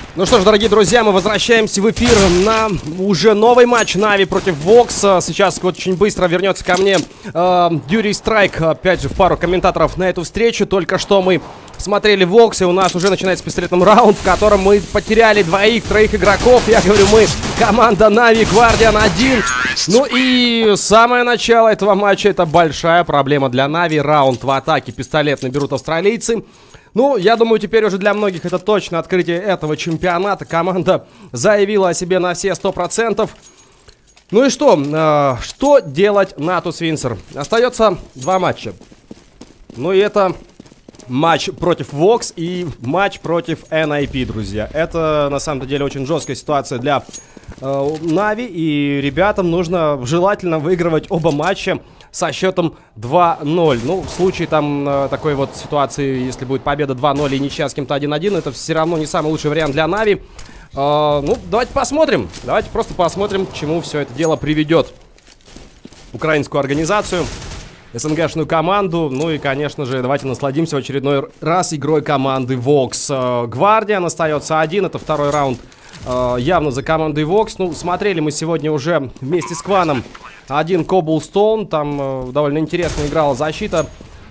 Ну что ж, дорогие друзья, мы возвращаемся в эфир на уже новый матч Нави против Вокс. Сейчас вот очень быстро вернется ко мне Юрий Страйк, опять же, в пару комментаторов на эту встречу. Только что мы смотрели Вокс, и у нас уже начинается пистолетный раунд, в котором мы потеряли троих игроков. Я говорю, мы команда Нави, Гвардиан 1. Ну и самое начало этого матча — это большая проблема для Нави. Раунд в атаке пистолетный берут австралийцы. Ну, я думаю, теперь уже для многих это точно открытие этого чемпионата. Команда заявила о себе на все 100%. Ну и что? Что делать Natus Windsor? Остается два матча. Ну и это матч против Vox и матч против NIP, друзья. Это, на самом деле, очень жесткая ситуация для Нави. И ребятам нужно желательно выигрывать оба матча со счетом 2-0. Ну, в случае там такой вот ситуации, если будет победа 2-0 и ничья с кем-то 1-1, это все равно не самый лучший вариант для Нави. Ну, давайте посмотрим. Давайте просто посмотрим, к чему все это дело приведет. Украинскую организацию, СНГшную команду. Ну и, конечно же, давайте насладимся в очередной раз игрой команды Vox. Гвардиан остается один. Это второй раунд явно за командой Vox. Ну, смотрели мы сегодня уже вместе с Кваном один Cobblestone. Там довольно интересно играла защита.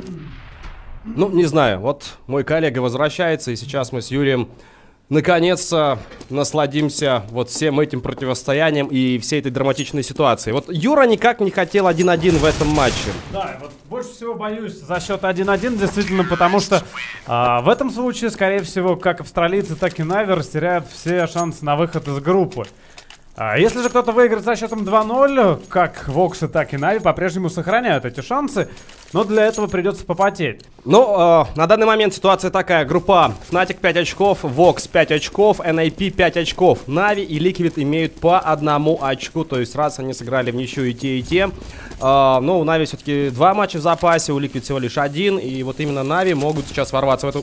Ну, не знаю. Вот мой коллега возвращается, и сейчас мы с Юрием наконец-то насладимся вот всем этим противостоянием и всей этой драматичной ситуацией. Вот Юра никак не хотел 1-1 в этом матче. Да, вот больше всего боюсь за счет 1-1, действительно, потому что в этом случае, скорее всего, как австралийцы, так и Нави растеряют все шансы на выход из группы. Если же кто-то выиграет за счетом 2-0, как Воксы, так и Нави по-прежнему сохраняют эти шансы, но для этого придется попотеть. Ну, на данный момент ситуация такая. Группа Fnatic 5 очков, Vox 5 очков, NIP 5 очков. Нави и Liquid имеют по одному очку, то есть раз они сыграли в ничью и те, и те. Но у Нави все-таки 2 матча в запасе, у Liquid всего лишь 1, и вот именно Нави могут сейчас ворваться в эту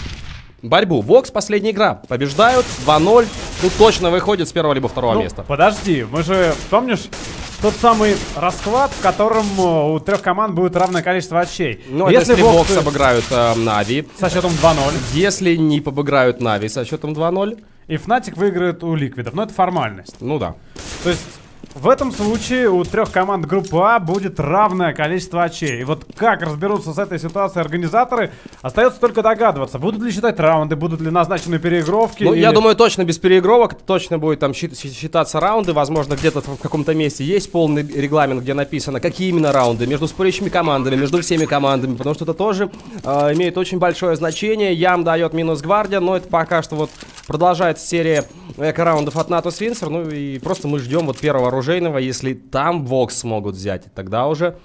борьбу. Vox последняя игра. Побеждают 2-0. Тут точно выходит с первого либо второго места. Подожди, мы же, помнишь, тот самый расклад, в котором у трех команд будет равное количество очей. Ну, если Vox обыграют Нави со счетом 2-0. Если не обыграют Нави со счетом 2-0. И Fnatic выиграет у Ликвидов. Но это формальность. Ну да. То есть в этом случае у трех команд группы А будет равное количество очей. И вот как разберутся с этой ситуацией организаторы, остается только догадываться. Будут ли считать раунды, будут ли назначены переигровки. Ну, или... я думаю, точно без переигровок. Точно будет там считаться раунды. Возможно, где-то в каком-то месте есть полный регламент, где написано, какие именно раунды. Между спорящими командами, между всеми командами. Потому что это тоже имеет очень большое значение. Ям дает минус Гвардия. Но это пока что вот продолжается серия эко-раундов от Natus Windsor. Ну и просто мы ждем вот первого оружейного. Если там Vox смогут взять, тогда уже...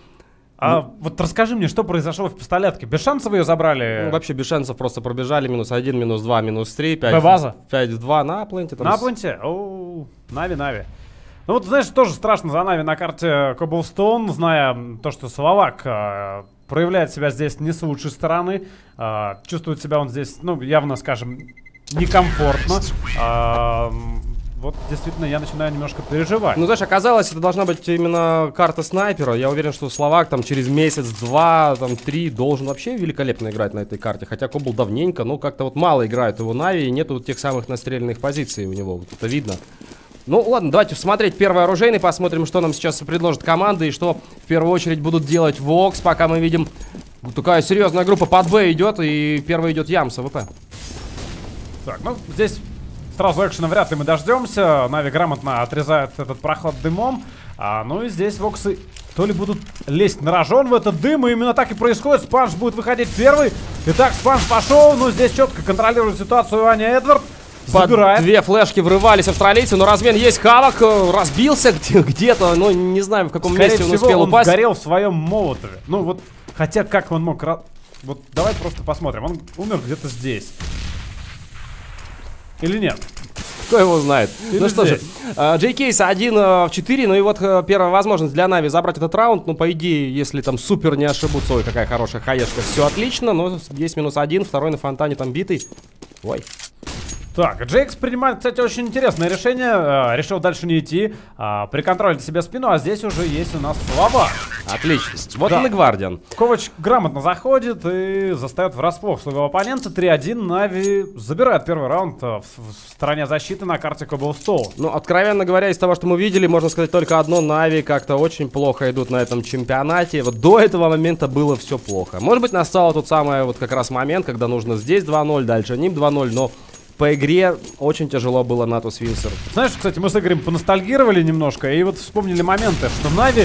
Вот расскажи мне, что произошло в пистолетке? Без шансов ее забрали? Ну, вообще без шансов просто пробежали. Минус 1, минус 2, минус 3, 5. Б-база? 5-2 на пленте. На пленте? Оу, Нави. Ну вот, знаешь, тоже страшно за Нави на карте Cobblestone, зная то, что Словак проявляет себя здесь не с лучшей стороны. Чувствует себя он здесь, ну, явно, скажем, некомфортно. Вот действительно я начинаю немножко переживать. Ну, знаешь, оказалось, это должна быть именно карта снайпера. Я уверен, что Словак там через месяц, 2, там 3 должен вообще великолепно играть на этой карте. Хотя Кобл давненько, но как-то вот мало играет его Нави, и нету тех самых настреленных позиций у него. Вот это видно. Ну, ладно, давайте смотреть первый оружейный, посмотрим, что нам сейчас предложит команда и что в первую очередь будут делать Vox. Пока мы видим, такая серьезная группа под Б идет, и первый идет Ям с АВП. Так, ну, здесь... Сразу экшена вряд ли мы дождемся. Нави грамотно отрезает этот проход дымом. Ну и здесь Воксы то ли будут лезть на рожон в этот дым. И именно так и происходит. Спанч будет выходить первый. Итак, Спанч пошел. Но здесь четко контролирует ситуацию Аня Эдвард. Забирает. Две флешки врывались австралийцы, но размен есть. Хавок разбился где-то. Но не знаю, в каком месте он успел упасть. Он сгорел в своем молотове. Ну вот, хотя как он мог... Вот давай просто посмотрим. Он умер где-то здесь. Или нет? Кто его знает. Ну что же, Джейкейс 1 в 4. Ну и вот первая возможность для Нави забрать этот раунд. Ну, по идее, если там супер не ошибутся. Ой, какая хорошая хаешка. Все отлично, но есть минус 1. Второй на фонтане там битый. Ой. Так, Джейкс принимает, кстати, очень интересное решение. Решил дальше не идти. Приконтролить себе спину, а здесь уже есть у нас Словак. Отлично. Вот Да. он и Гвардиан. Ковач грамотно заходит и застает врасплох своего оппонента. 3-1. Нави забирает первый раунд в стороне защиты на карте Cobblestone. Ну, откровенно говоря, из того, что мы видели, можно сказать только одно: Нави как-то очень плохо идут на этом чемпионате. Вот до этого момента было все плохо. Может быть, настал тот самый вот как раз момент, когда нужно здесь 2-0, дальше НИП 2-0, но по игре очень тяжело было Натус Винсер. Знаешь, кстати, мы с Игорем поностальгировали немножко и вот вспомнили моменты, что Нави,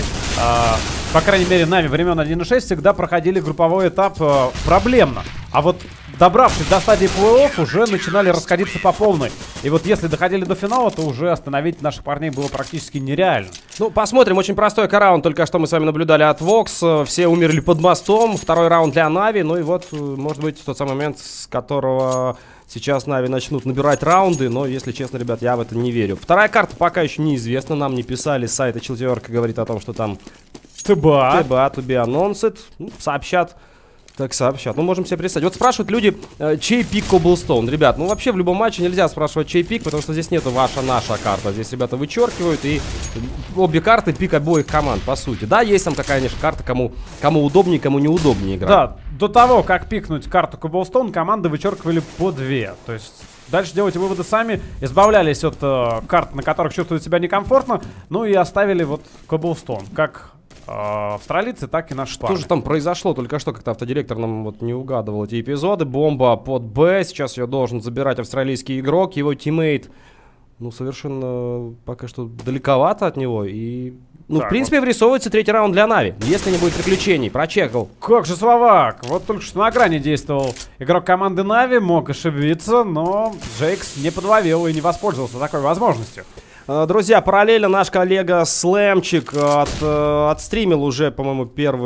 по крайней мере, Нави времен 1.6 всегда проходили групповой этап проблемно. А вот добравшись до стадии плей-офф, уже начинали расходиться по полной. И вот если доходили до финала, то уже остановить наших парней было практически нереально. Ну, посмотрим. Очень простой раунд. Только что мы с вами наблюдали от Vox. Все умерли под мостом. Второй раунд для Нави. Ну и вот, может быть, тот самый момент, с которого сейчас Нави начнут набирать раунды. Но, если честно, ребят, я в это не верю. Вторая карта пока еще неизвестна. Нам не писали с сайта Челтерка. Говорит о том, что там ТБА. to be announced. Сообщат. Так сообщат. Ну, можем себе представить. Вот спрашивают люди, чей пик Cobblestone. Ребят, ну вообще в любом матче нельзя спрашивать, чей пик, потому что здесь нету ваша-наша карта. Здесь ребята вычеркивают, и обе карты пик обоих команд, по сути. Да, есть там какая-нибудь карта, кому удобнее, кому неудобнее играть. Да, до того, как пикнуть карту Cobblestone, команды вычеркивали по 2. То есть дальше делайте выводы сами, избавлялись от карт, на которых чувствуют себя некомфортно, ну и оставили вот Cobblestone, как австралийцы, так и наши парни. Что же там произошло? Только что как-то автодиректор нам вот не угадывал эти эпизоды. Бомба под Б. Сейчас ее должен забирать австралийский игрок. Его тиммейт, ну, совершенно пока что далековато от него. И, ну, так, в принципе, врисовывается третий раунд для Нави. Если не будет приключений. Прочекал. Как же Словак! Вот только что на грани действовал игрок команды Нави, мог ошибиться, но Джейкс не подловил и не воспользовался такой возможностью. Друзья, параллельно наш коллега Слэмчик отстримил уже, по-моему,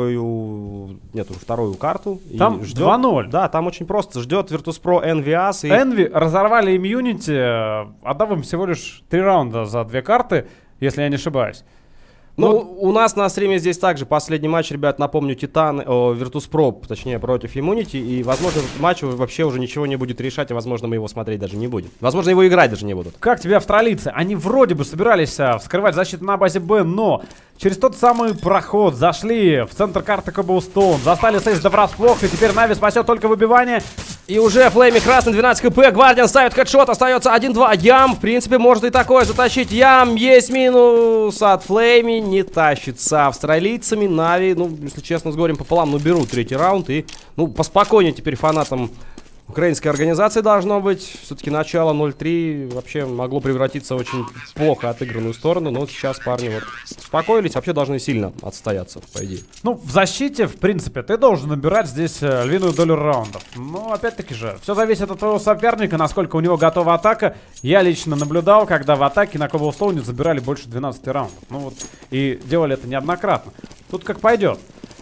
вторую карту. Там 2-0. Да, там очень просто. Ждет Virtus.pro Envy. Envy разорвали имьюнити, отдав им всего лишь 3 раунда за 2 карты, если я не ошибаюсь. Ну, у нас на стриме здесь также последний матч, ребят, напомню, Virtus.pro, точнее, против Immunity. И, возможно, этот матч вообще уже ничего не будет решать, и, возможно, мы его смотреть даже не будем. Возможно, его играть даже не будут. Как тебе австралийцы? Они вроде бы собирались вскрывать защиту на базе Б, но через тот самый проход зашли в центр карты Cobblestone, застали Сейс до врасплох, и теперь Нави спасет только выбивание. И уже Флейми красный, 12 хп, Гвардиан ставит хедшот, остается 1-2. Ям, в принципе, может и такое затащить. Ям, есть минус от Флейми, не тащится австралийцами. Нави, ну, если честно, с горем пополам, ну, берут третий раунд. И, ну, поспокойнее теперь фанатам украинской организации должно быть. Все-таки начало 0-3 вообще могло превратиться в очень плохо отыгранную сторону. Но вот сейчас парни вот успокоились, вообще должны сильно отстояться, по идее. Ну, в защите, в принципе, ты должен набирать здесь львиную долю раундов. Но, опять-таки же, все зависит от твоего соперника, насколько у него готова атака. Я лично наблюдал, когда в атаке на Cobblestone забирали больше 12 раундов. Ну вот, и делали это неоднократно. Тут как пойдет.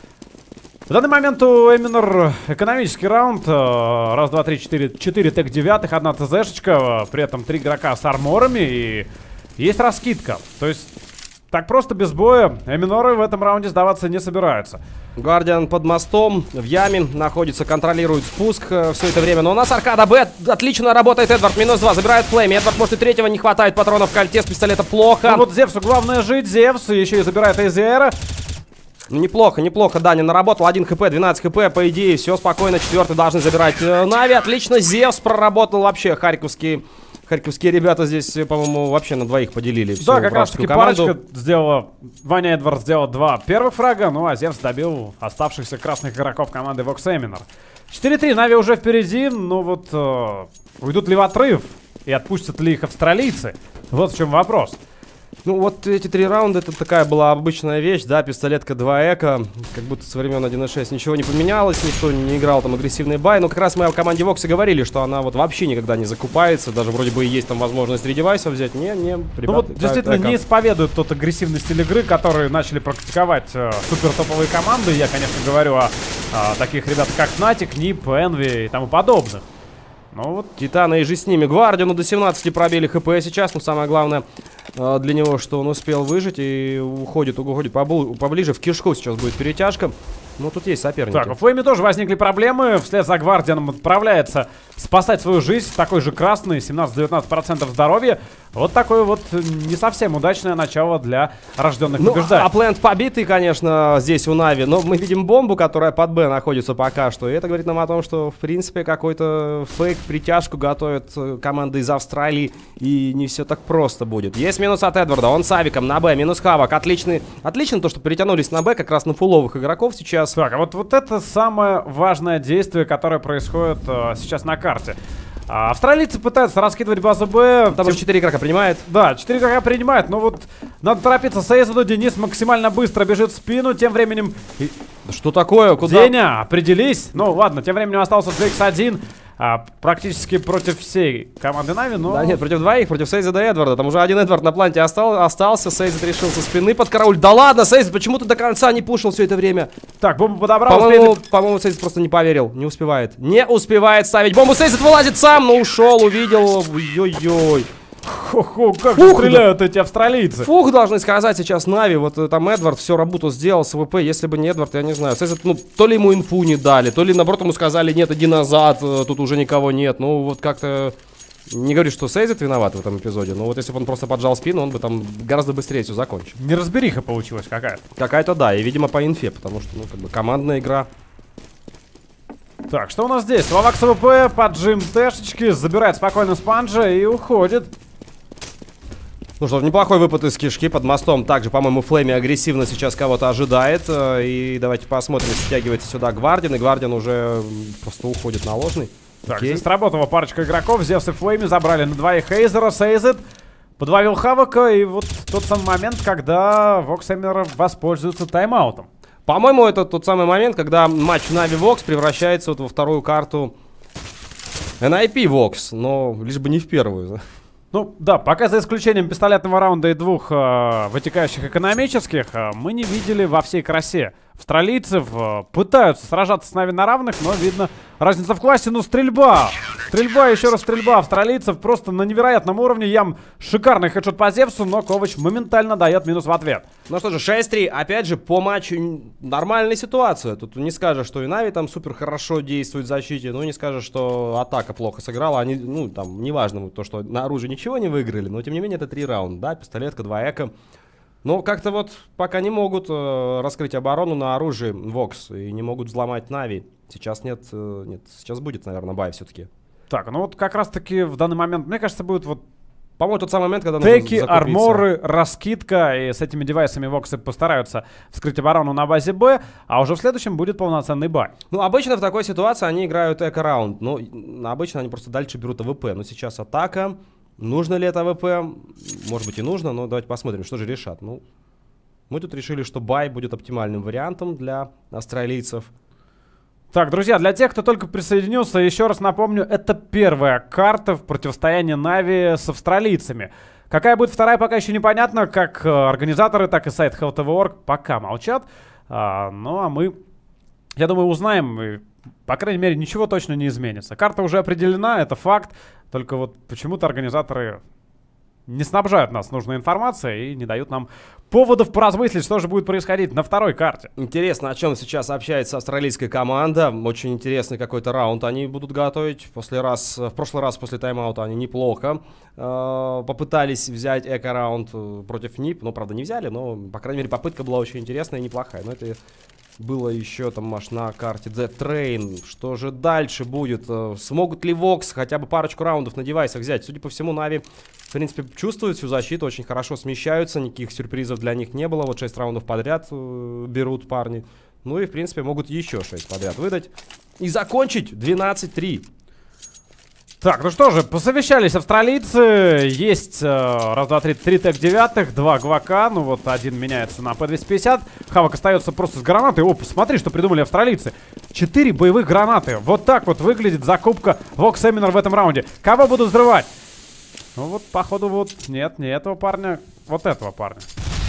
В данный момент у Эминор экономический раунд. Раз, два, три, четыре. 4 тег 9, 1 ТЗшечка. При этом 3 игрока с арморами. И есть раскидка. То есть так просто без боя Эминоры в этом раунде сдаваться не собираются. Гвардиан под мостом, в яме находится, контролирует спуск все это время. Но у нас аркада Б, отлично работает Эдвард, -2, забирает Флейми. Эдвард, может, и третьего не хватает патронов в кольте, с пистолета плохо. Ну вот Зевсу главное жить, Зевс еще и забирает Эйзера. Неплохо, неплохо, Даня наработал, 1 хп, 12 хп, по идее, все спокойно, 4-й должны забирать Нави, отлично, Зевс проработал вообще, харьковские ребята здесь, по-моему, вообще на двоих поделили всю да, как раз таки команду. парочка сделала, Ваня Эдвард сделал 2 первых фрага, ну а Зевс добил оставшихся красных игроков команды Vox Эминор. 4-3, Нави уже впереди, но вот уйдут ли в отрыв и отпустят ли их австралийцы? Вот в чем вопрос. Ну вот эти 3 раунда, это такая была обычная вещь, да, пистолетка 2 эко, как будто со времен 1.6 ничего не поменялось, никто не играл там агрессивный бай, но как раз мы о команде Vox и говорили, что она вот вообще никогда не закупается, даже вроде бы и есть там возможность 3 девайсов взять, не, ребята. Ну вот действительно не исповедуют тот агрессивный стиль игры, который начали практиковать супер топовые команды, я, конечно, говорю о таких ребятах, как Fnatic, NiP, Envy и тому подобных. Ну вот. Титаны и же с ними. Гвардиану до 17 пробили хп сейчас, но самое главное для него, что он успел выжить и уходит поближе. В кишку сейчас будет перетяжка. Ну, тут есть соперники. Так, у Флейми тоже возникли проблемы. Вслед за Гвардианом отправляется спасать свою жизнь. Такой же красный, 17-19% здоровья. Вот такое вот не совсем удачное начало для рожденных побеждать. А плент побитый, конечно, здесь у Нави. Но мы видим бомбу, которая под Б находится пока что. И это говорит нам о том, что, в принципе, какой-то фейк, притяжку готовят команды из Австралии. И не все так просто будет. Есть минус от Эдварда. Он с авиком на Б. Минус Хавок. Отлично то, что перетянулись на Б как раз на фуловых игроков сейчас. Так, а вот это самое важное действие, которое происходит сейчас на карте. Австралийцы пытаются раскидывать базу Б. Там уже 4 игрока принимает. Да, 4 игрока принимает, но вот надо торопиться. Сейзаду Денис максимально быстро бежит в спину. Тем временем... Что такое? Куда? Деня, определись. Ну ладно, тем временем остался GX1. Практически против всей команды Нави, но... Да нет, против двоих, против Сейзада и Эдварда. Там уже один Эдвард на планте остался. Сейзад решил со спины под карауль. Да ладно, Сейзад, почему ты до конца не пушил все это время? Так, бомбу подобрал. По-моему, Сейзад просто не поверил. Не успевает. Не успевает ставить бомбу. Сейзад вылазит сам, но ушел, увидел. Ой-ой-ой. Хо-хо, как же стреляют эти австралийцы. Фух, должны сказать сейчас Нави. Вот там Эдвард всю работу сделал с ВП. Если бы не Эдвард, я не знаю. Сейзад, ну, то ли ему инфу не дали, то ли наоборот ему сказали: нет, иди назад, тут уже никого нет. Ну, вот как-то... Не говорю, что Сейзад виноват в этом эпизоде, но вот если бы он просто поджал спину, он бы там гораздо быстрее все закончил. Неразбериха получилась какая-то. Какая-то, да, и, видимо, по инфе, потому что, ну, как бы командная игра. Так, что у нас здесь? Вавакс ВП, поджим Тэшечки, забирает спокойно спанжа и уходит. Ну что, неплохой выпад из кишки под мостом. Также, по-моему, Флейми агрессивно сейчас кого-то ожидает. И давайте посмотрим, стягивается сюда Гвардиан. И Гвардиан уже просто уходит на ложный. Так, здесь сработала парочка игроков. Зевс и Флейми забрали на двоих Хейзера. Сейзет подловил Хавока. И вот тот самый момент, когда Воксэмер воспользуется тайм-аутом. По-моему, это тот самый момент, когда матч Нави Вокс превращается вот во вторую карту NIP Vox, но лишь бы не в первую. Ну да, пока за исключением пистолетного раунда и двух вытекающих экономических, мы не видели во всей красе австралийцев. Пытаются сражаться с Нави на равных, но видно разница в классе. Ну стрельба! Стрельба, еще раз стрельба австралийцев просто на невероятном уровне. Ям шикарный хедшот по Зевсу, но Ковач моментально дает минус в ответ. Ну что же, 6-3, опять же, по матчу нормальная ситуация. Тут не скажешь, что и Нави там супер хорошо действует в защите, ну не скажешь, что атака плохо сыграла. Они, ну там, неважно то, что на оружии ничего не выиграли, но тем не менее это 3 раунда, да, пистолетка, 2 эко. Но как-то вот пока не могут раскрыть оборону на оружии Vox и не могут взломать Нави. Сейчас нет, сейчас будет, наверное, бай все-таки. Так, ну вот как раз-таки в данный момент, мне кажется, будет вот... По-моему, тот самый момент, когда теки, арморы, раскидка, и с этими девайсами Воксы постараются вскрыть оборону на базе Б, а уже в следующем будет полноценный бай. Ну, обычно в такой ситуации они играют эко-раунд, но обычно они просто дальше берут АВП. Но сейчас атака, нужно ли это АВП? Может быть и нужно, но давайте посмотрим, что же решат. Ну, мы тут решили, что бай будет оптимальным вариантом для австралийцев. Так, друзья, для тех, кто только присоединился, еще раз напомню, это первая карта в противостоянии Нави с австралийцами. Какая будет вторая, пока еще непонятно, как организаторы, так и сайт HealthTV.org пока молчат. Ну а мы, я думаю, узнаем, и, по крайней мере, ничего точно не изменится. Карта уже определена, это факт, только вот почему-то организаторы не снабжают нас нужной информацией и не дают нам поводов поразмыслить, что же будет происходить на второй карте. Интересно, о чем сейчас общается австралийская команда. Очень интересный какой-то раунд они будут готовить. В прошлый раз после тайм-аута они неплохо попытались взять эко-раунд против НИП. Ну, правда, не взяли, но, по крайней мере, попытка была очень интересная и неплохая. Но это было еще там аж на карте The Train. Что же дальше будет? Смогут ли Vox хотя бы парочку раундов на девайсах взять? Судя по всему, Нави, в принципе, чувствуют всю защиту, очень хорошо смещаются, никаких сюрпризов для них не было. Вот 6 раундов подряд берут парни. Ну и, в принципе, могут еще 6 подряд выдать. И закончить 12-3. Так, ну что же, посовещались австралийцы. Есть раз, два, три, 3 ТЭК-9, 2 Гвака. Ну вот один меняется на П-250. Хавок остается просто с гранатой. О, посмотри, что придумали австралийцы. 4 боевых гранаты. Вот так вот выглядит закупка Воксэминер в этом раунде. Кого будут взрывать? Ну вот, походу, вот нет, не этого парня, вот этого парня.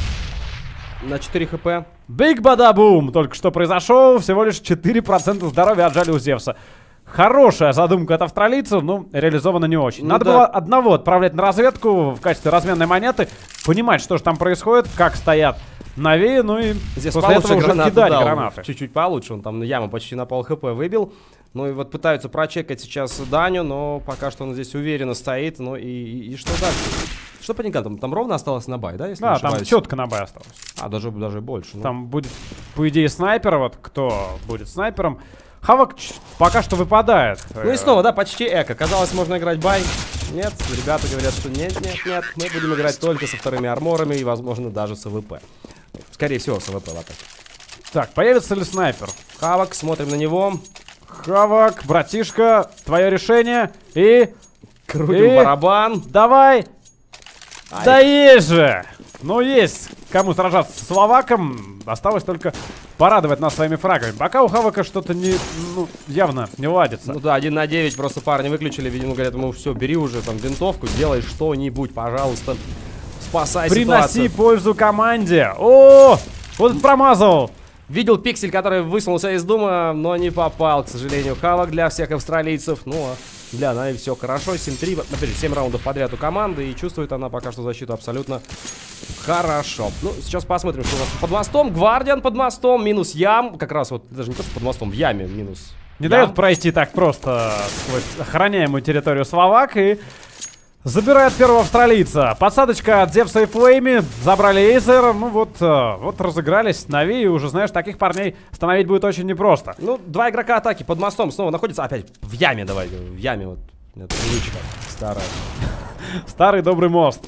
На 4 хп. Биг бадабум! Только что произошел. Всего лишь 4% здоровья отжали у Зевса. Хорошая задумка от австралийцев, но реализована не очень. Ну Надо да. было одного отправлять на разведку в качестве разменной монеты, понимать, что же там происходит, как стоят Нави, ну и Здесь после этого уже гранату кидать дал, гранаты. чуть-чуть получше, он там яму почти на пол хп выбил. Ну и вот пытаются прочекать сейчас Даню, но пока что он здесь уверенно стоит. Ну и что дальше? Что по деньгам? Там ровно осталось на бай, да, если не Да, там ошибаюсь? четко на бай осталось. А, даже больше. Ну. Там будет, по идее, снайпер. Вот кто будет снайпером. Хавок пока что выпадает. Ну и снова, да, почти эко. Казалось, можно играть бай. Нет, ребята говорят, что нет. Мы будем играть только со вторыми арморами и, возможно, даже с АВП. Скорее всего, с АВП в атаке. Так, появится ли снайпер? Хавок, смотрим на него. Хавок, братишка, твое решение. И... Крутим барабан. Давай. Ай. Да есть же. Ну, есть кому сражаться с Словаком. Осталось только порадовать нас своими фрагами. Пока у Хавока что-то не, ну, явно не ладится. Ну да, 1 на 9 просто парни выключили. Видимо, говорят ему, все, бери уже там винтовку, делай что-нибудь, пожалуйста. Спасай Приноси ситуацию. пользу команде. О, вот промазал. Видел пиксель, который высунулся из дома, но не попал, к сожалению. Хавок для всех австралийцев. Ну, а для Нави все хорошо. 7-3, например, 7 раундов подряд у команды. И чувствует она пока что защиту абсолютно хорошо. Ну, сейчас посмотрим, что у нас под мостом. Гвардиан под мостом, минус ям. Как раз вот, даже не то, что под мостом, в яме минус. Не дает пройти так просто сквозь охраняемую территорию Словак и забирает первого австралийца. Подсадочка от Зевса и Флейми. Забрали Эйзер. Ну вот разыгрались Нави. И уже, знаешь, таких парней остановить будет очень непросто. Ну, 2 игрока атаки под мостом снова находятся. Опять в яме давай. В яме вот. Это привычка старая. Старый добрый мост.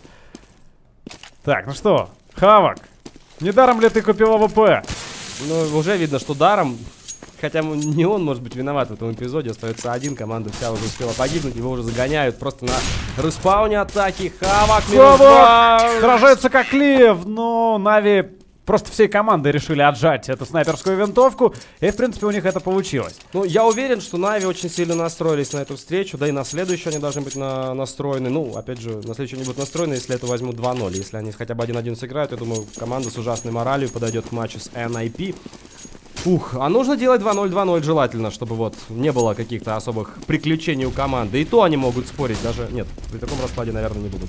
Так, ну что, Хавок, недаром ли ты купил АВП? Ну, уже видно, что даром. Хотя не он может быть виноват в этом эпизоде. Остается один, команда вся уже успела погибнуть. Его уже загоняют просто на респауне атаки. Хавок, минус 2. Сражаются как лев, но Нави просто всей командой решили отжать эту снайперскую винтовку. И, в принципе, у них это получилось. Ну, я уверен, что Нави очень сильно настроились на эту встречу. Да и на следующую они должны быть настроены. Ну, опять же, на следующую они будут настроены, если это возьмут 2-0. Если они хотя бы 1-1 сыграют, я думаю, команда с ужасной моралью подойдет к матчу с NIP. Ух, а нужно делать 2-0 желательно, чтобы вот не было каких-то особых приключений у команды. И то они могут спорить, даже... Нет, при таком раскладе, наверное, не будут.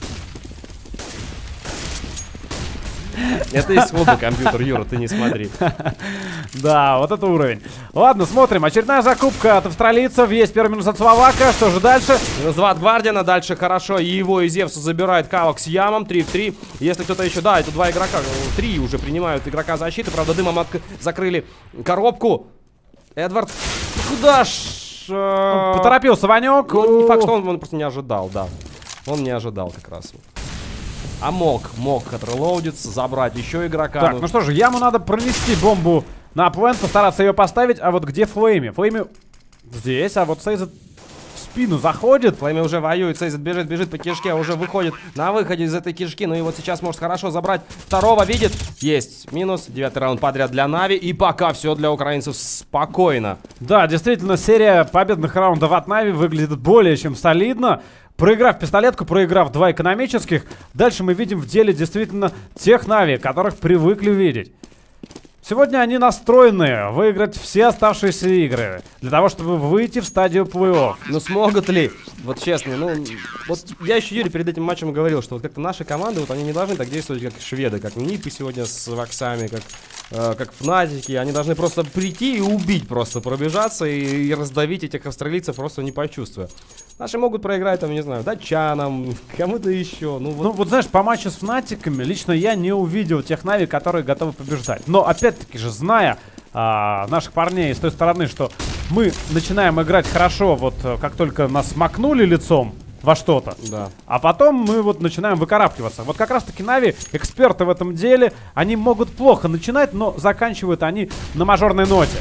Это из хода компьютер, Юра, ты не смотри. Да, вот это уровень. Ладно, смотрим. Очередная закупка от австралийцев. Есть первый минус от Словака. Что же дальше? Минус 2 от Гвардиана. Дальше хорошо. И его и Зевсу забирает Хавок с ямом. 3 в 3. Если кто-то еще... Да, это 2 игрока. 3 уже принимают игрока защиты. Правда, дымом закрыли коробку. Эдвард. Куда ж... Поторопился Ванек. Ну, не факт, что он просто не ожидал, да. Он не ожидал как раз. А мог отрелоудиться, забрать еще игрока. Так, ну что же, яму надо пронести бомбу на плент, постараться ее поставить. А вот где Флейми? Флейми здесь, а вот Сейзет в спину заходит. Флейми уже воюет, Сейзет бежит по кишке, уже выходит на выходе из этой кишки. Ну и вот сейчас может хорошо забрать второго, видит. Есть, минус, 9-й раунд подряд для Нави. И пока все для украинцев спокойно. Да, действительно, серия победных раундов от Нави выглядит более чем солидно. Проиграв пистолетку, проиграв 2 экономических, дальше мы видим в деле действительно тех Нави, которых привыкли видеть. Сегодня они настроены выиграть все оставшиеся игры, для того, чтобы выйти в стадию плей-офф. Ну смогут ли? Вот честно, ну... Вот я еще Юрий перед этим матчем говорил, что вот как-то наши команды, вот они не должны так действовать, как шведы, как Нипы сегодня с Воксами, как Фнатики. Они должны просто прийти и убить, просто пробежаться и раздавить этих австралийцев, просто не почувствуя. Наши могут проиграть, там, не знаю, датчанам, кому-то еще. Ну вот знаешь, по матчу с Фнатиками лично я не увидел тех Нави, которые готовы побеждать. Но опять-таки же, зная наших парней с той стороны, что мы начинаем играть хорошо, вот как только нас макнули лицом во что-то, да. А потом мы вот начинаем выкарабкиваться. Вот как раз-таки Нави, эксперты в этом деле, они могут плохо начинать, но заканчивают они на мажорной ноте.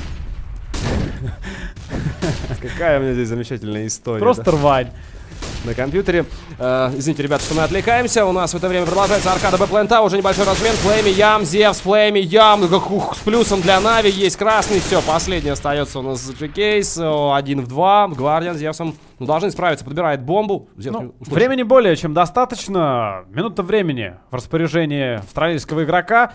Какая у меня здесь замечательная история. Просто рвань. На компьютере. Извините, ребята, что мы отвлекаемся. У нас в это время продолжается аркада Б-плента. Уже небольшой размен. Флейми, ям, Зевс, Флейми, ям. С плюсом для Нави. Есть красный. Все, последний остается у нас G-Кейс. 1 в 2. Гвардиан с Зевсом должны справиться. Подбирает бомбу. Времени более чем достаточно. Минута времени в распоряжении австралийского игрока.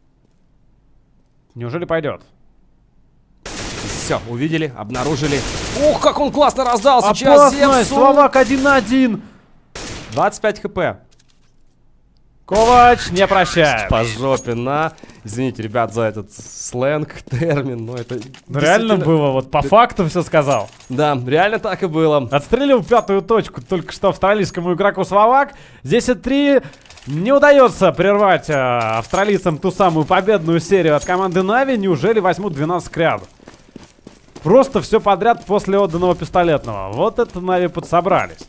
Неужели пойдет? Все, увидели, обнаружили. Ух, как он классно раздал сейчас. Опасность, Словак 1 на 1. 25 хп. Ковач не прощает. По жопе на... Извините, ребят, за этот сленг, термин, но это... Реально было, вот по факту все сказал. Да, реально так и было. Отстрелил пятую точку только что австралийскому игроку Словак. Здесь и 3. Не удается прервать австралийцам ту самую победную серию от команды Нави. Неужели возьмут 12 к ряду? Просто все подряд после отданного пистолетного. Вот это Нави подсобрались.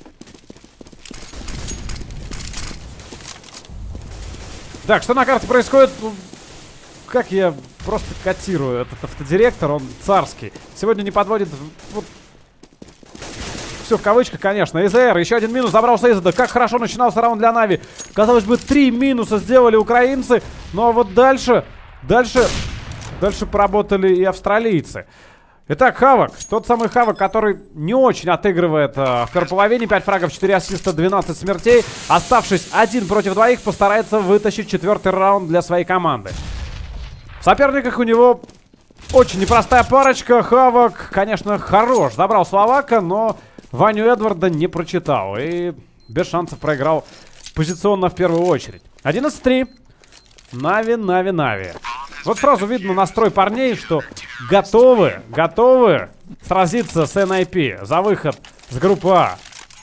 Так, что на карте происходит? Как я просто котирую этот автодиректор, он царский. Сегодня не подводит... Вот, все в кавычках, конечно. ИЗР, еще один минус, забрал Сейзада. Как хорошо начинался раунд для Нави. Казалось бы, 3 минуса сделали украинцы. Но вот дальше поработали и австралийцы. Итак, Хавок. Тот самый Хавок, который не очень отыгрывает в первой половине. 5 фрагов, 4 ассиста, 12 смертей. Оставшись 1 против 2, постарается вытащить 4-й раунд для своей команды. В соперниках у него очень непростая парочка. Хавок, конечно, хорош. Забрал Словака, но Ваню Эдварда не прочитал. И без шансов проиграл позиционно в первую очередь. 11-3. Нави. Вот сразу видно настрой парней, что готовы сразиться с NIP за выход с группы А.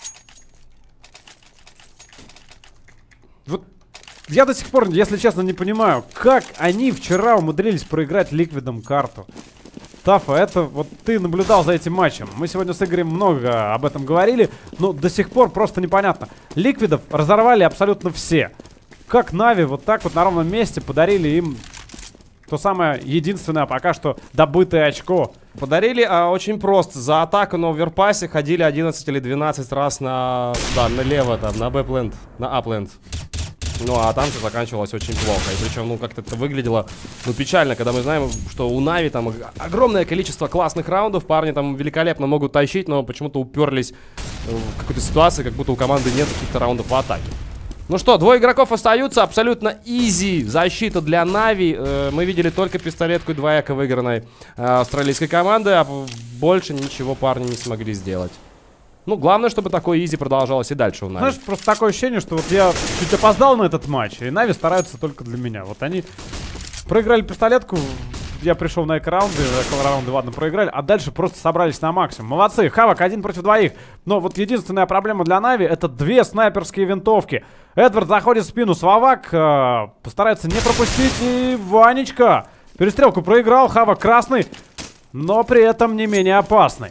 Вот я до сих пор, если честно, не понимаю, как они вчера умудрились проиграть Ликвидом карту. Тафа, это вот ты наблюдал за этим матчем. Мы сегодня с Игорем много об этом говорили, но до сих пор просто непонятно. Ликвидов разорвали абсолютно все. Как Нави вот так вот на ровном месте подарили им то самое единственное пока что добытое очко. Подарили очень просто. За атаку на оверпассе ходили 11 или 12 раз налево, там, на бэпленд, на апленд. Ну, а там все заканчивалось очень плохо. И причем, ну, как-то это выглядело, ну, печально, когда мы знаем, что у Нави там огромное количество классных раундов. Парни там великолепно могут тащить, но почему-то уперлись в какую-то ситуацию, как будто у команды нет каких-то раундов по атаке. Ну что, 2 игроков остаются, абсолютно изи защита для Нави. Мы видели только пистолетку двояко выигранной австралийской команды, а больше ничего парни не смогли сделать. Ну, главное, чтобы такое изи продолжалось и дальше у Нави. Знаешь, просто такое ощущение, что вот я чуть опоздал на этот матч, и Нави стараются только для меня. Вот они проиграли пистолетку, я пришел на эко-раунды, ладно, проиграли, а дальше просто собрались на максимум. Молодцы, Хавок 1 против 2. Но вот единственная проблема для Нави — это 2 снайперские винтовки. Эдвард заходит в спину, Словак постарается не пропустить, и Ванечка перестрелку проиграл, Хавок красный, но при этом не менее опасный.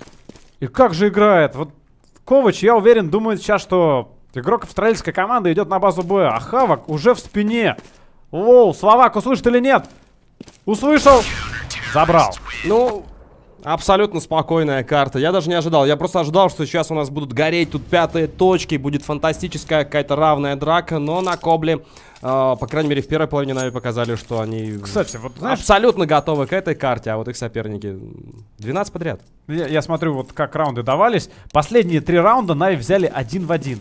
И как же играет? Вот Ковач, я уверен, думает сейчас, что игрок австралийской команды идет на базу Б, а Хавок уже в спине. Лоу, Словак услышит или нет? Услышал. Забрал. Ну, абсолютно спокойная карта. Я даже не ожидал. Я просто ожидал, что сейчас у нас будут гореть тут 5-е точки. Будет фантастическая какая-то равная драка. Но на Кобле, по крайней мере, в первой половине Нави показали, что они, кстати, вот, знаешь, абсолютно готовы к этой карте. А вот их соперники 12 подряд. Я смотрю, вот как раунды давались. Последние 3 раунда Нави взяли 1 в 1.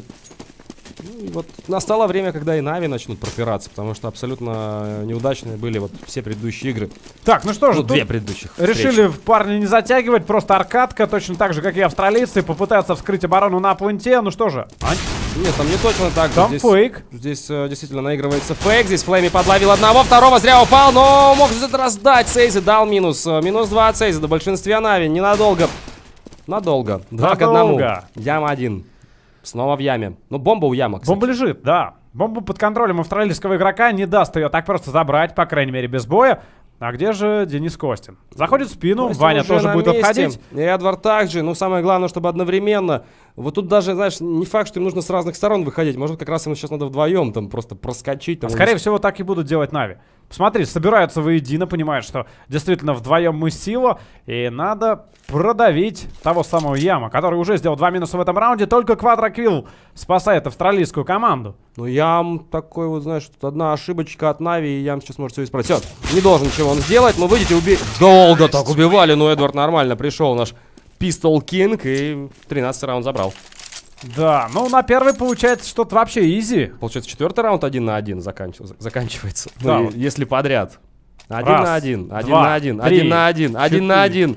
Ну, вот настало время, когда и Нави начнут пропираться, потому что абсолютно неудачные были вот все предыдущие игры. Так, ну что же, 2 предыдущих решили парни не затягивать, просто аркадка, точно так же, как и австралийцы, попытаются вскрыть оборону на пленте. Ну что же, нет, там не точно так же. Там здесь, фейк. Здесь действительно наигрывается фейк. Здесь Флейми подловил одного, второго зря упал, но мог это раздать. Сейзи дал минус. Минус 2 от Сейзи. До большинства Нави. Ненадолго. Надолго. 2 к 1. Яма 1. Снова в яме. Ну, бомба у ямы, кстати. Бомба лежит, да. Бомба под контролем австралийского игрока, не даст ее так просто забрать, по крайней мере, без боя. А где же Денис Костин? Заходит в спину, Костин Ваня тоже будет отходить. И Эдвард также. Ну, самое главное, чтобы одновременно. Вот тут даже, знаешь, не факт, что им нужно с разных сторон выходить. Может, как раз им сейчас надо вдвоем там просто проскочить. Там, скорее всего, так и будут делать Нави. Посмотри, собираются воедино, понимают, что действительно вдвоем мы сила. И надо продавить того самого Яма, который уже сделал 2 минуса в этом раунде. Только Квадроквилл спасает австралийскую команду. Ну, Ям такой вот, знаешь, тут одна ошибочка от Нави, и Ям сейчас может все исправить. Все, не должен ничего он сделать, но выйдете, долго так убивали, но Эдвард нормально пришел, наш Пистол Кинг, и 13-й раунд забрал. Да, ну на первый получается что-то вообще изи. Получается, 4-й раунд 1 на 1 заканчивается. Да, ну, вот. Если подряд. 1 Раз, на 1, 1 два, на 1, 3, 1 на 1, 1 на 1.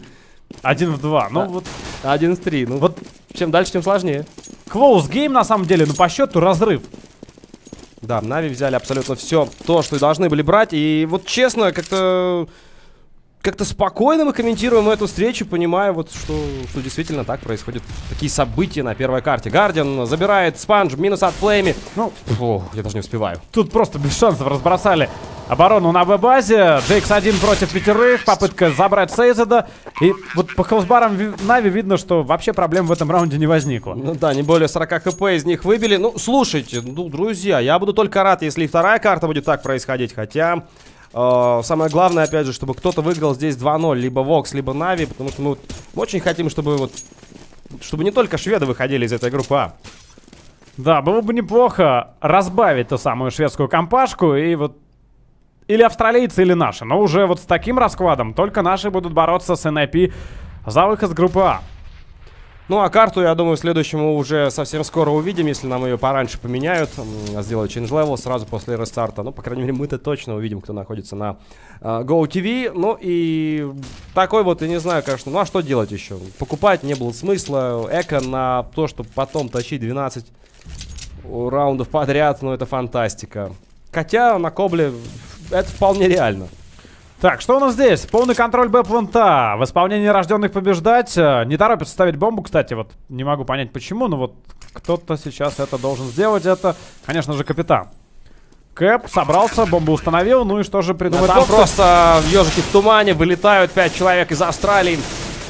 1 в 2. Ну Да. вот 1 в 3. Ну вот чем дальше, тем сложнее. close game на самом деле, но по счету разрыв. Да, Нави взяли абсолютно все то, что и должны были брать. И вот честно, как-то спокойно мы комментируем эту встречу, понимая, вот, что действительно так происходят такие события на первой карте. Гардиан забирает спанж, минус от Флейми. Ну, Фу, я даже не успеваю. тут просто без шансов разбросали оборону на Б-базе. Джейкс один против 5, попытка забрать Сейзеда. И вот по хелсбарам Нави видно, что вообще проблем в этом раунде не возникло. Ну да, не более 40 хп из них выбили. Ну, слушайте, ну, друзья, я буду только рад, если и вторая карта будет так происходить. Хотя, самое главное, опять же, чтобы кто-то выиграл здесь 2-0. Либо Вокс, либо Нави. Потому что мы очень хотим, чтобы не только шведы выходили из этой группы А. Да, было бы неплохо разбавить ту самую шведскую компашку и вот... Или австралийцы, или наши. Но уже вот с таким раскладом только наши будут бороться с NIP за выход с группы А. Ну, а карту, я думаю, следующему уже совсем скоро увидим, если нам ее пораньше поменяют. Сделают change level сразу после рестарта. Ну, по крайней мере, мы-то точно увидим, кто находится на GoTV. Ну, и такой вот, я не знаю, конечно, ну, а что делать еще? Покупать не было смысла. Эко на то, чтобы потом тащить 12 раундов подряд, ну, это фантастика. Хотя на Кобле это вполне реально. Так, что у нас здесь? Полный контроль Б-плента. В исполнении рожденных побеждать. Не торопится ставить бомбу, кстати. Вот не могу понять почему, но вот кто-то сейчас это должен сделать. Это, конечно же, капитан. Кэп собрался, бомбу установил. Ну и что же придумать? Там просто ежики в тумане. Вылетают 5 человек из Австралии.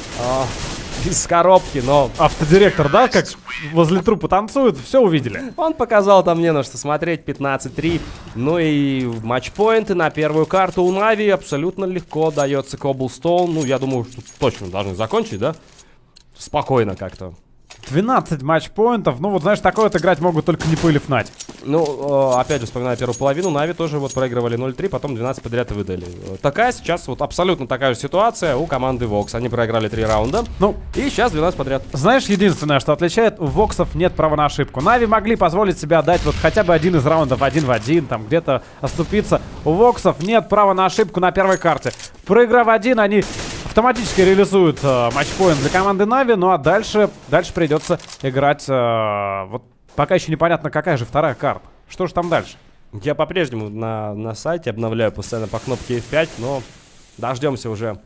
Из коробки, но... Автодиректор, да, как возле трупа танцует, все увидели. Он показал там не на что смотреть, 15-3. Ну и матчпоинты на первую карту у Нави абсолютно легко дается Cobblestone. Ну, я думаю, что точно должны закончить, да? Спокойно как-то. 12 матчпоинтов. Ну вот, знаешь, такое вот играть могут только Непы или Фнатик. Ну, опять же, вспоминая первую половину, Нави тоже вот проигрывали 0-3, потом 12 подряд и выдали. Такая сейчас вот абсолютно такая же ситуация у команды Vox. Они проиграли 3 раунда, ну, и сейчас 12 подряд. Знаешь, единственное, что отличает, у Воксов нет права на ошибку. Нави могли позволить себе отдать вот хотя бы один из раундов 1 в 1, там где-то оступиться. У Воксов нет права на ошибку на первой карте. Проиграв один, они автоматически реализуют матчпоинт для команды Нави, ну а дальше придется играть, вот пока еще непонятно, какая же вторая карта. Что же там дальше? Я по-прежнему на сайте обновляю постоянно по кнопке F5, но дождемся уже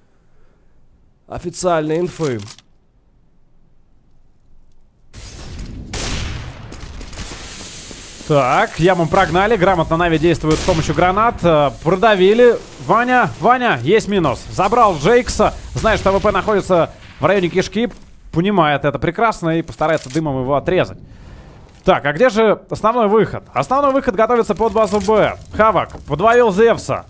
официальной инфы. Так, яму прогнали, грамотно Нави действует с помощью гранат, продавили. Ваня, есть минус. Забрал Джейкса, знает, что АВП находится в районе кишки, понимает это прекрасно и постарается дымом его отрезать. Так, а где же основной выход? Основной выход готовится под базу Б. Хавок подвоил Зевса.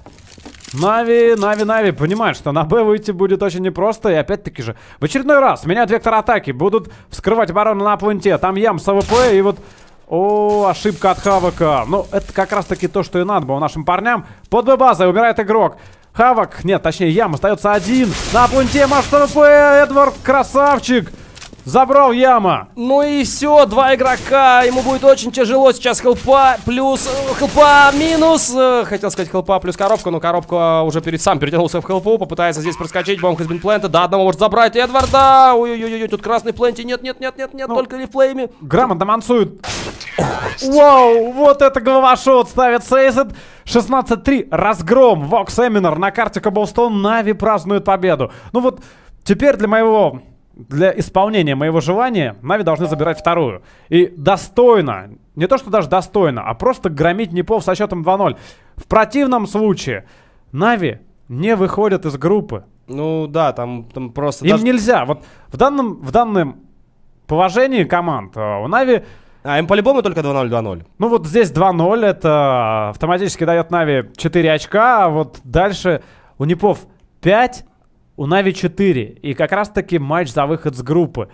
Нави понимает, что на Б выйти будет очень непросто. И опять-таки же, в очередной раз меняют вектор атаки. Будут вскрывать оборону на пленте. Там ям с АВП и вот... О, ошибка от Хавока. Ну, это как раз-таки то, что и надо было нашим парням. Под Б-базой умирает игрок. Хавок, нет, точнее, ям остается один. На пленте Маш АВП. Эдвард, красавчик. Забрал яма. Ну и все, 2 игрока. Ему будет очень тяжело сейчас. Хелпа плюс хелпа минус. Хотел сказать хелпа плюс коробка, но коробка уже сам перетянулся в хелпу. Попытается здесь проскочить. Бомб has been planted. Да, одного может забрать Эдварда. Ой-ой-ой, тут красный пленти. Нет, ну, только не в флейме. Грамотно мансует. Вау, вот это головошот ставит Сейзет. 16-3, разгром. Вокс Эминор на карте Cobblestone. Нави празднует победу. Ну вот, теперь для исполнения моего желания Нави должны забирать вторую. И достойно, не то что даже достойно, а просто громить Непов со счетом 2-0. В противном случае Нави не выходят из группы. Ну да, там просто... Им нельзя. Вот в данном положении команд у Нави... А им по-любому только 2-0-2-0. Ну вот здесь 2-0, это автоматически дает Нави 4 очка, а вот дальше у Непов 5, у Нави 4. И как раз таки матч за выход с группы.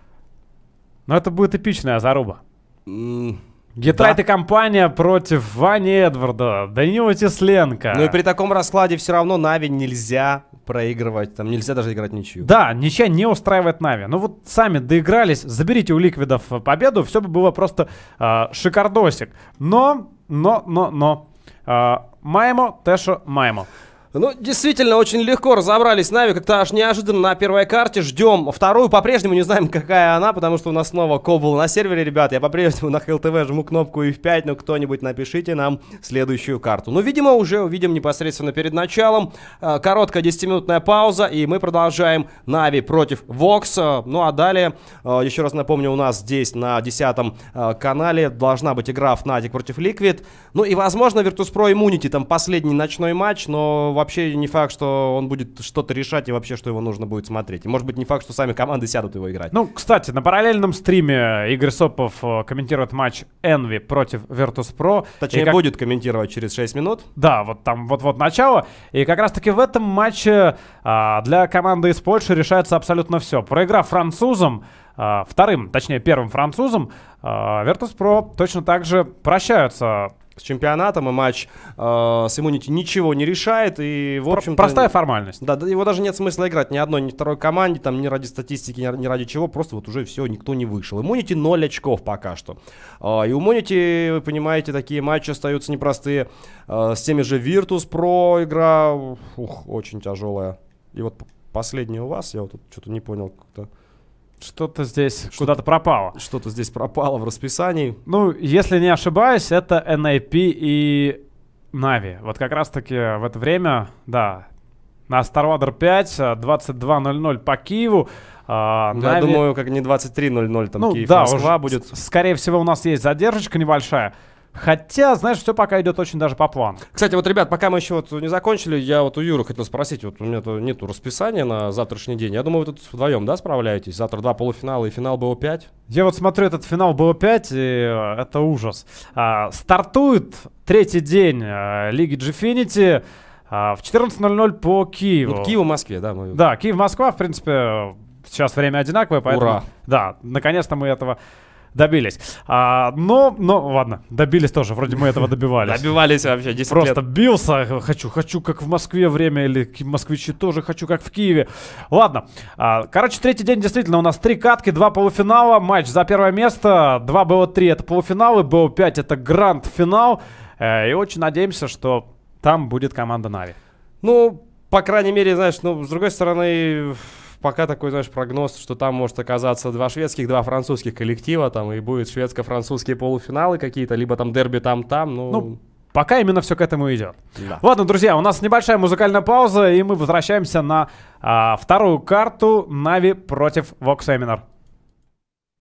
Но это будет эпичная заруба. Гетрайт и компания против Вани Эдварда, Данила Тесленко. Ну и при таком раскладе все равно Нави нельзя проигрывать. Там нельзя даже играть ничью. Да, ничья не устраивает Нави. Ну вот сами доигрались, заберите у Ликвидов победу, все бы было просто шикардосик. Но. Маймо, Тэшо, Маймо. Ну, действительно, очень легко разобрались Нави, как-то аж неожиданно на первой карте. Ждем вторую, по-прежнему не знаем, какая она, потому что у нас снова Кобл на сервере, ребят. Я по-прежнему на ХЛТВ жму кнопку F5, но кто-нибудь напишите нам следующую карту. Ну, видимо, уже увидим непосредственно перед началом. Короткая 10-минутная пауза, и мы продолжаем. Нави против Vox. Ну, а далее, еще раз напомню, у нас здесь на 10-м канале должна быть игра Fnatic против Liquid. Ну, и, возможно, Virtus.pro Immunity, там последний ночной матч, но вообще не факт, что он будет что-то решать и вообще, что его нужно будет смотреть. И может быть не факт, что сами команды сядут его играть. Ну, кстати, на параллельном стриме Игорь Сопов комментирует матч Envy против Virtus.pro. Точнее, будет комментировать через 6 минут. Да, вот там вот-вот начало. И как раз-таки в этом матче для команды из Польши решается абсолютно все. Проиграв французам, первым французам, Virtus.pro точно так же прощаются с чемпионатом, и матч с Immunity ничего не решает, и в общем-то... Простая формальность. Да, его даже нет смысла играть ни одной, ни второй команде, там ни ради статистики, ни ради чего, просто вот уже все, никто не вышел. Immunity 0 очков пока что. И у Immunity, вы понимаете, такие матчи остаются непростые. С теми же Virtus.pro игра, очень тяжелая. И вот последний у вас, я вот тут что-то не понял как-то. Что-то здесь куда-то пропало. Что-то здесь пропало в расписании. Ну, если не ошибаюсь, это NIP и Нави. Вот как раз-таки в это время, да, на StarWater 5, 22:00 по Киеву. Я думаю, как не 23:00, там ну, Киев, да, Москва будет. Скорее всего, у нас есть задержка небольшая. Хотя, знаешь, все пока идет очень даже по плану. Кстати, вот, ребят, пока мы еще вот не закончили, я вот у Юры хотел спросить, вот у меня нету расписания на завтрашний день. Я думаю, вы тут вдвоем, да, справляетесь? Завтра 2 полуфинала и финал БО5? Я вот смотрю этот финал БО5, и это ужас. Стартует третий день Лиги Gfinity в 14:00 по Киеву. Ну, Киев, Москве, да. Да, Киев-Москва, в принципе, сейчас время одинаковое, поэтому... Ура! Да, наконец-то мы этого... добились. Но ладно, добились тоже, вроде мы этого добивались. Добивались вообще 10 Просто лет. бился, хочу как в Москве время, или москвичи тоже хочу как в Киеве. Ладно, короче, третий день действительно у нас 3 катки, 2 полуфинала, матч за первое место, 2 БО3 это полуфиналы, БО5 это гранд-финал, и очень надеемся, что там будет команда Нави. Ну, по крайней мере, знаешь, ну, с другой стороны... Пока такой, знаешь, прогноз, что там может оказаться 2 шведских, 2 французских коллектива, там, и будет шведско-французские полуфиналы какие-то, либо там дерби там-там, ну, пока именно все к этому идет. Да. Ладно, друзья, у нас небольшая музыкальная пауза, и мы возвращаемся на вторую карту Нави против Vox Seminar.